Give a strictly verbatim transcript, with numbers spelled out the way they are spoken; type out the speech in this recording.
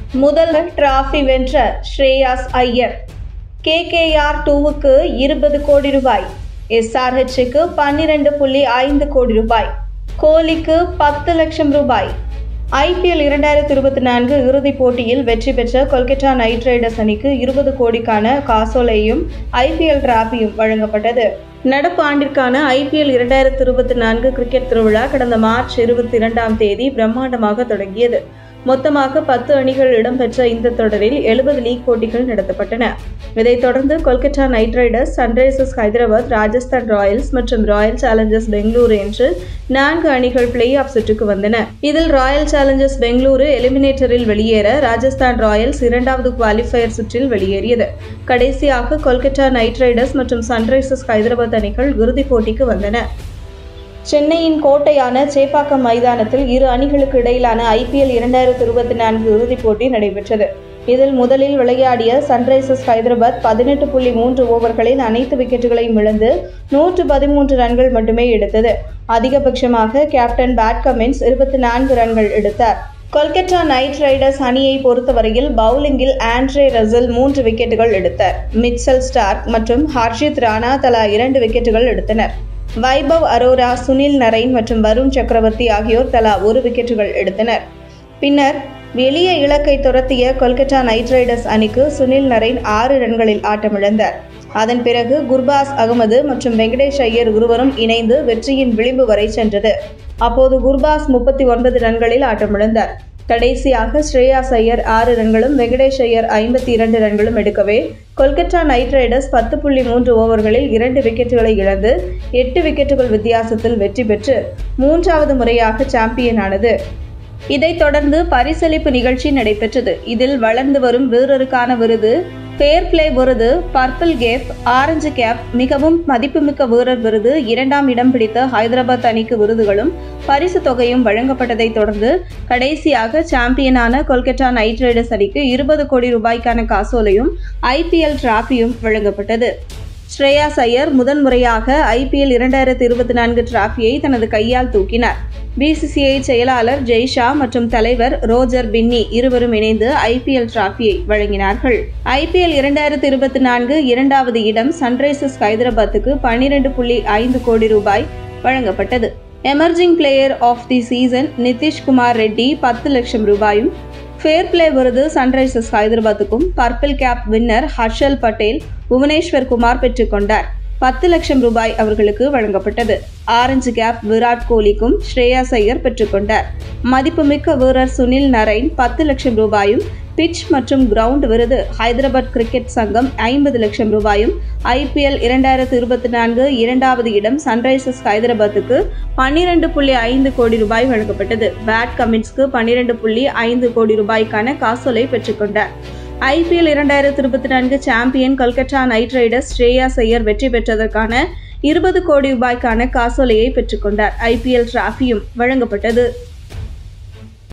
முதல் டிராபி வென்ற ஸ்ரேயாஸ் ஐயர். கேகேஆர் டூவுக்கு இருபது கோடி ரூபாய். எஸ்ஆர்ஹெச்சுக்கு பன்னிரண்டு புள்ளி ஐந்து கோடி ரூபாய். கோலிக்கு பத்து லட்சம் ரூபாய். ஐபிஎல் இரண்டாயிரத்தி இருபத்தி நான்கு இறுதிப் போட்டியில் வெற்றி பெற்ற கொல்கத்தா நைட் ரைடர்ஸ் அணிக்கு இருபது கோடிக்கான காசோலையும் ஐபிஎல் டிராபியும் வழங்கப்பட்டது. நடப்பு ஆண்டிற்கான ஐபிஎல் இரண்டாயிரத்தி இருபத்தி நான்கு கிரிக்கெட் திருவிழா கடந்த மார்ச் இருபத்தி இரண்டாம் தேதி பிரம்மாண்டமாக தொடங்கியது. மொத்தமாக பத்து அணிகள் இடம்பெற்ற இந்த தொடரில் எழுபது லீக் போட்டிகள் நடத்தப்பட்டன. இதைத் தொடர்ந்து Kolkata Knight Riders, Sunrisers Hyderabad, Rajasthan Royals மற்றும் ராயல் சேலஞ்சர்ஸ் பெங்களூரு என்று நான்கு அணிகள் பிளே ஆஃப் சுற்றுக்கு வந்தன. இதில் ராயல் சேலஞ்சர்ஸ் பெங்களூரு எலிமினேட்டரில் வெளியேற, ராஜஸ்தான் ராயல்ஸ் இரண்டாவது குவாலிஃபயர் சுற்றில் வெளியேறியது. கடைசியாக கொல்கத்தா நைட் ரைடர்ஸ் மற்றும் சன்ரைசர்ஸ் ஹைதராபாத் அணிகள் இறுதிப் போட்டிக்கு வந்தன. சென்னையின் கோட்டையான சேப்பாக்கம் மைதானத்தில் இரு அணிகளுக்கு இடையிலான ஐபிஎல் இரண்டாயிரத்தி இருபத்தி நான்கு இறுதிப் போட்டி நடைபெற்றது. இதில் முதலில் விளையாடிய சன்ரைசர்ஸ் ஹைதராபாத் பதினெட்டு புள்ளி மூன்று ஓவர்களில் அனைத்து விக்கெட்டுகளையும் இழந்து நூற்று பதிமூன்று ரன்கள் மட்டுமே எடுத்தது. அதிகபட்சமாக கேப்டன் பேட் கமின்ஸ் இருபத்தி நான்கு ரன்கள் எடுத்தார். கொல்கத்தா நைட் ரைடர்ஸ் அணியை பொறுத்தவரையில் பவுலிங்கில் ஆண்ட்ரே ரசல் மூன்று விக்கெட்டுகள் எடுத்தார். மிச்சல் ஸ்டார்க் மற்றும் ஹர்ஷித் ராணா தலா இரண்டு விக்கெட்டுகள் எடுத்தனர். வைபவ் அரோரா, சுனில் நரைன் மற்றும் வருண் சக்கரவர்த்தி ஆகியோர் தலா ஒரு விக்கெட்டுகள் எடுத்தனர். பின்னர் வெளியே இலக்கை துரத்திய கொல்கத்தா நைட் ரைடர்ஸ் அணிக்கு சுனில் நரைன் ஆறு ரன்களில் ஆட்டமிழந்தார். அதன் பிறகு குர்பாஸ் அகமது மற்றும் வெங்கடேஷ் ஐயர் இருவரும் இணைந்து வெற்றியின் விளிம்பு வரை சென்றது. அப்போது குர்பாஸ் முப்பத்தி ஒன்பது ரன்களில் ஆட்டமிழந்தார். கடைசியாக ஸ்ரேயாஸ் ஐயர் ஆறு ரன்களும் வெங்கடேஷ் ஐயர் ஐம்பத்தி இரண்டு ரன்களும் எடுக்கவே கொல்கத்தா நைட் ரைடர்ஸ் பத்து புள்ளி மூன்று ஓவர்களில் இரண்டு விக்கெட்டுகளை இழந்து எட்டு விக்கெட்டுகள் வித்தியாசத்தில் வெற்றி பெற்று மூன்றாவது முறையாக சாம்பியன் ஆனது. இதைத் தொடர்ந்து பரிசளிப்பு நிகழ்ச்சி நடைபெற்றது. இதில் வளர்ந்து வரும் வீரருக்கான விருது, ஃபேர் பிளே விருது, பர்பிள் கேப், ஆரஞ்சு கேப், மிகவும் மதிப்புமிக்க வீரர் விருது, இரண்டாம் இடம் பிடித்த ஹைதராபாத் அணிக்கு விருதுகளும் பரிசு தொகையும் வழங்கப்பட்டதை தொடர்ந்து கடைசியாக சாம்பியனான கொல்கத்தா நைட் ரைடர்ஸ் அணிக்கு இருபது கோடி ரூபாய்க்கான காசோலையும் ஐபிஎல் டிராபியும் வழங்கப்பட்டது. ஸ்ரேயாஸ் ஐயர் முதன்முறையாக ஐபிஎல் இரண்டாயிரத்தி இருபத்தி நான்கு டிராபியை தனது கையால் தூக்கினார். பிசிசிஐ செயலாளர் ஜெய்ஷா மற்றும் தலைவர் ரோஜர் பின்னி இருவரும் இணைந்து ஐபிஎல் டிராபியை வழங்கினார்கள். ஐபிஎல் இரண்டாயிரத்தி இருபத்தி நான்கு இரண்டாவது இடம் சன்ரைசர்ஸ் ஹைதராபாத்துக்கு பன்னிரண்டு புள்ளி ஐந்து கோடி ரூபாய் வழங்கப்பட்டது. Emerging player of the season Nitish Kumar Reddy பத்து லட்சம் ரூபாயும், ஃபேர் பிளே விருது சன்ரைசர்ஸ் ஹைதராபாத்துக்கும், purple cap winner Harshal Patel, Bhuvneshwar Kumar பெற்றுக் கொண்டார். பத்து லட்சம் ரூபாய் அவர்களுக்கு வழங்கப்பட்டது. ஆரஞ்சு கேப் விராட் கோலிக்கும் ஸ்ரேயாஸ் ஐயர் பெற்றுக்கொண்டார். மதிப்புமிக்க வீரர் சுனில் நரைன் பத்து லட்சம் ரூபாயும், பிட்ச் மற்றும் கிரவுண்ட் விருது ஹைதராபாத் கிரிக்கெட் சங்கம் ஐம்பது லட்சம் ரூபாயும், ஐபிஎல் இரண்டாயிரத்தி இருபத்தி நான்கு இரண்டாவது இடம் சன்ரைசர்ஸ் ஹைதராபாத்துக்கு பன்னிரண்டு புள்ளி ஐந்து கோடி ரூபாய் வழங்கப்பட்டது. பேட் கமின்ஸ்க்கு பன்னிரண்டு புள்ளி ஐந்து கோடி ரூபாய்க்கான காசோலை பெற்றுக்கொண்டார். ஐபிஎல் இரண்டாயிரத்தி இருபத்தி நான்கு champion Kolkata Knight Riders Shreyas Iyer வெற்றி பெற்றதற்கான இருபது கோடி ரூபாய்க்கான காசோலையை பெற்றுக்கொண்டார். ஐபிஎல் டிராபியும் வழங்கப்பட்டது.